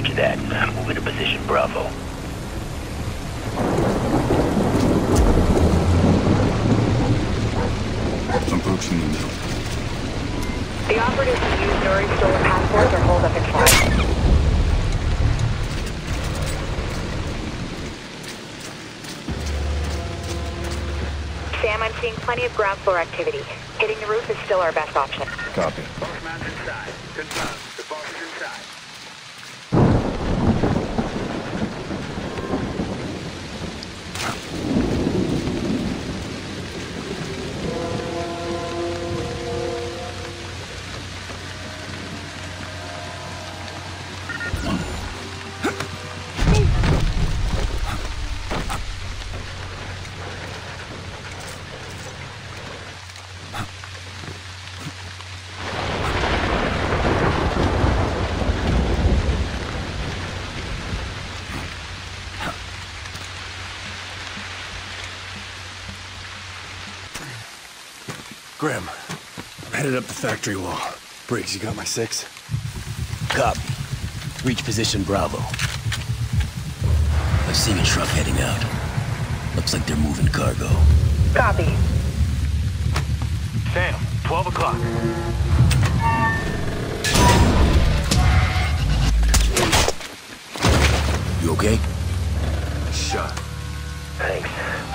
Roger that. Moving to position Bravo. I'm approaching the middle. The operatives who use Nuri's stolen passports are holed up inside. Sam, I'm seeing plenty of ground floor activity. Hitting the roof is still our best option. Copy. Bossman's inside. Confirmed. The boss is inside. Grim, I'm headed up the factory wall. Briggs, you got my 6? Copy. Reach position Bravo. I've seen a truck heading out. Looks like they're moving cargo. Copy. Sam, 12 o'clock. You okay? Shot. Thanks.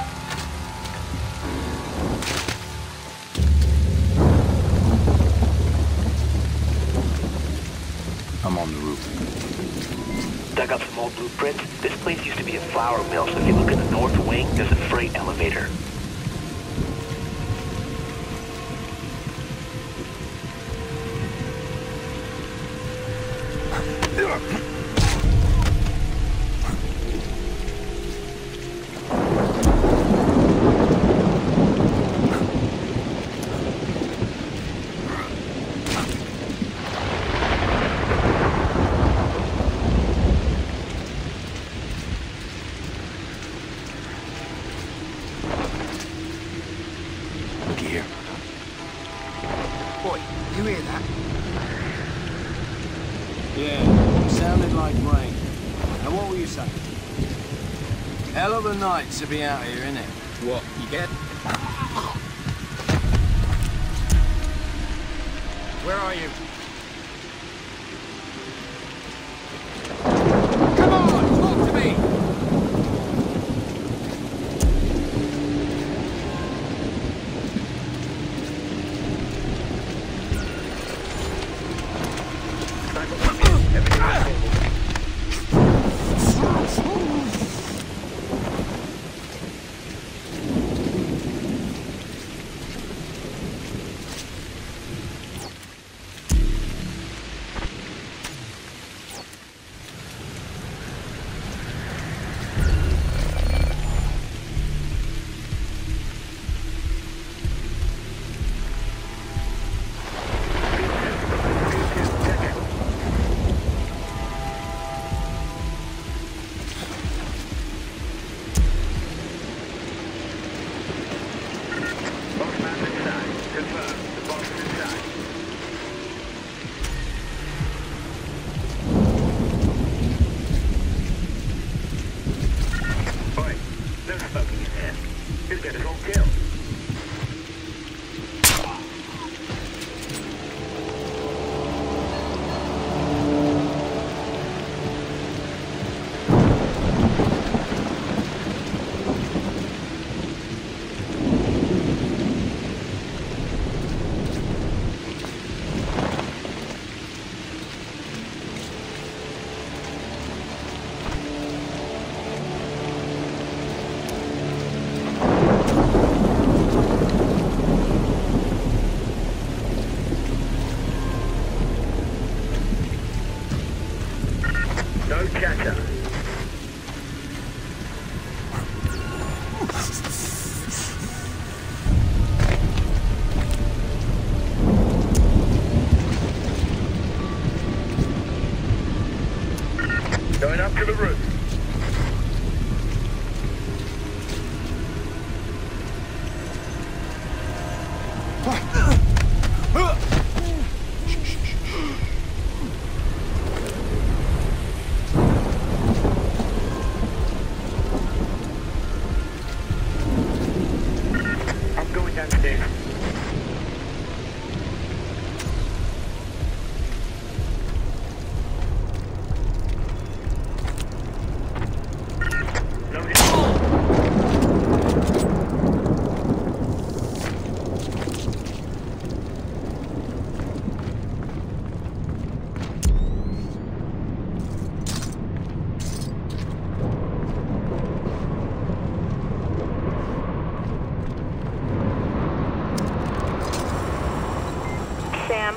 I'm on the roof. Dug up some old blueprints. This place used to be a flour mill, so if you look at the north wing, there's a freight elevator. Looky here. Boy, you hear that? Yeah, sounded like rain. Now what were you saying? Hell of a night to be out here, innit? What, you get? Where are you? Come on, talk to me!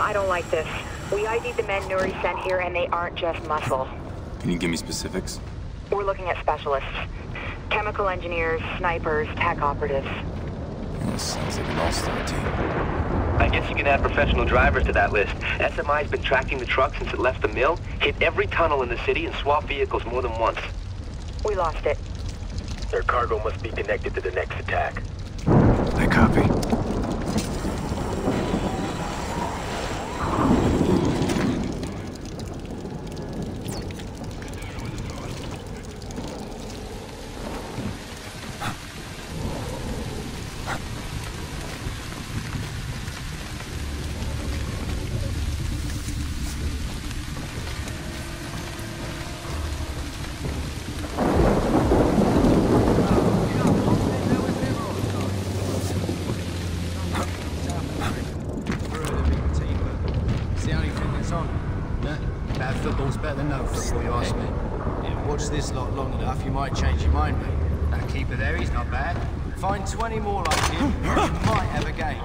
I don't like this. We ID'd the men Nuri sent here, and they aren't just muscle. Can you give me specifics? We're looking at specialists. Chemical engineers, snipers, tech operatives. This sounds like an all-star team. I guess you can add professional drivers to that list. SMI's been tracking the truck since it left the mill, hit every tunnel in the city, and swapped vehicles more than once. We lost it. Their cargo must be connected to the next attack. I copy. This lot long enough, you might change your mind, mate. Now keep it there, he's not bad. Find 20 more like him, you might have a game.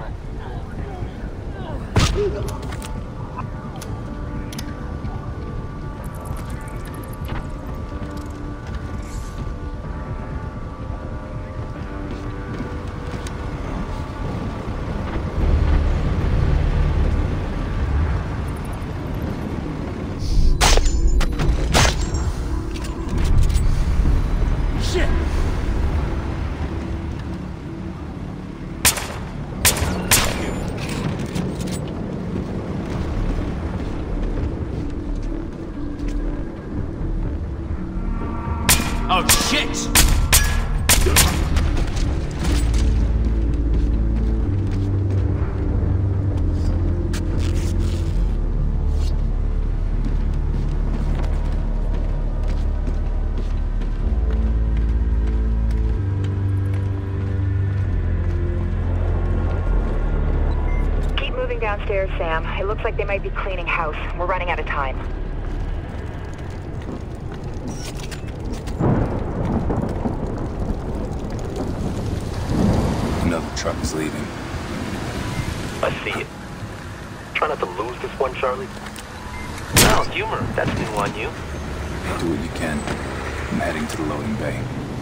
Oh, shit! Keep moving downstairs, Sam. It looks like they might be cleaning house. We're running out of time. Another truck is leaving. I see it. Try not to lose this one, Charlie. Wow, humor. That's new on you. Do what you can. I'm heading to the loading bay.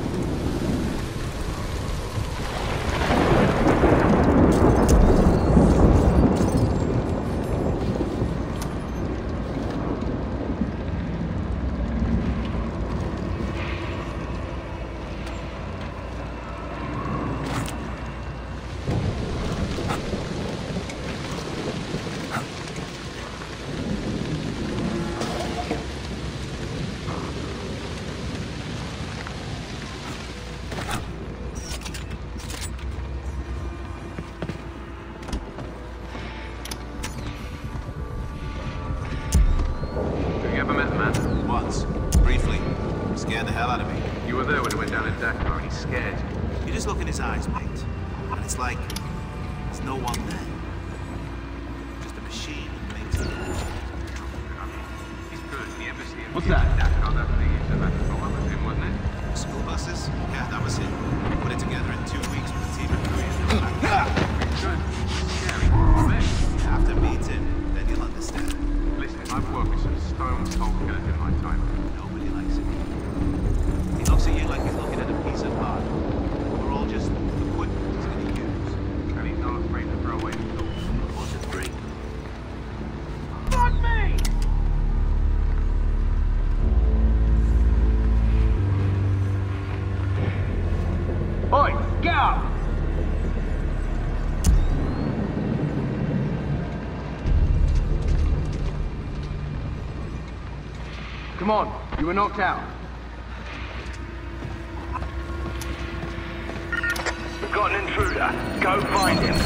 Scared the hell out of me. You were there when he went down in Dakar and he's scared. You just look in his eyes, mate. And it's like there's no one there. Just a machine that makes it. He's good. The embassy in What's that? Dakar, that thing you said that was him, wasn't it? School buses? Yeah, that was it. Put it together in 2 weeks with a team of Koreans. Good. Scary. Mate. You have to meet him, then you'll understand. Listen, I've worked with some stone cold killers in my time. Nobody likes him. He looks at you like he's looking at a piece of art. We're all just equipment he's going to use. And he's not afraid to throw away the tools. Or to bring. Fuck me! Oi, get up! Come on, you were knocked out. We've got an intruder. Go find him.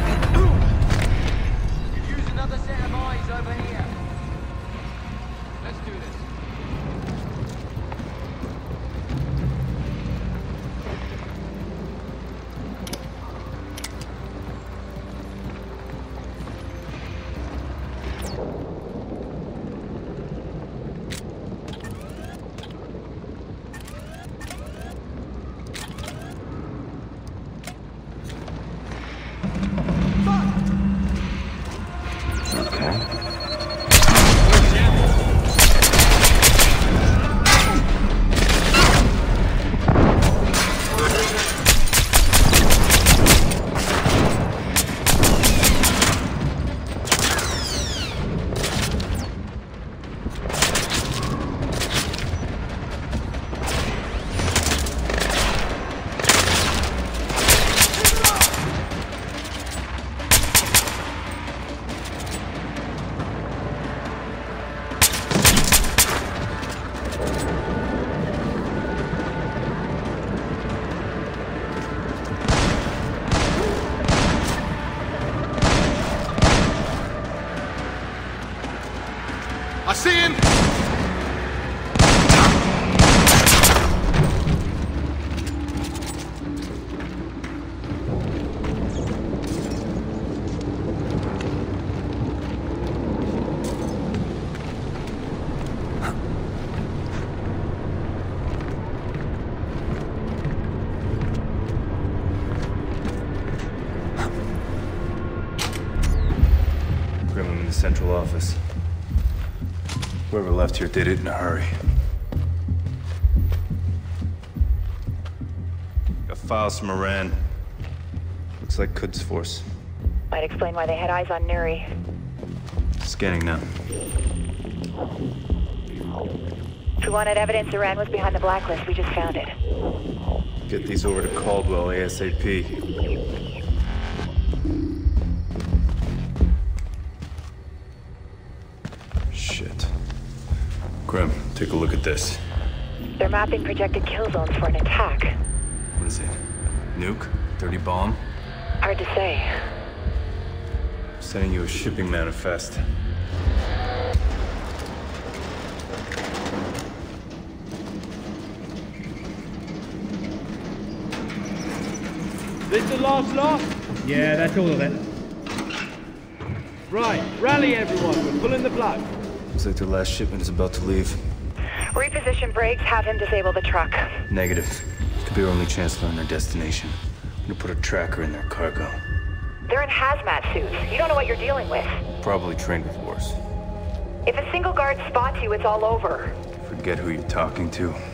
Could use another set of eyes over here. Let's do this. Okay. central office. Whoever left here did it in a hurry. Got files from Iran. Looks like Quds Force. Might explain why they had eyes on Nuri. Scanning now. If we wanted evidence Iran was behind the blacklist, we just found it. Get these over to Caldwell ASAP. Shit. Grim, take a look at this. They're mapping projected kill zones for an attack. What is it? Nuke? Dirty bomb? Hard to say. Sending you a shipping manifest. This the last lot? Yeah, that's all of it. Right, rally everyone, we're pulling the plug. Looks like the last shipment is about to leave. Reposition brakes, have him disable the truck. Negative. Could be our only chance to learn their destination. I'm gonna put a tracker in their cargo. They're in hazmat suits. You don't know what you're dealing with. Probably trained with worse. If a single guard spots you, it's all over. Forget who you're talking to.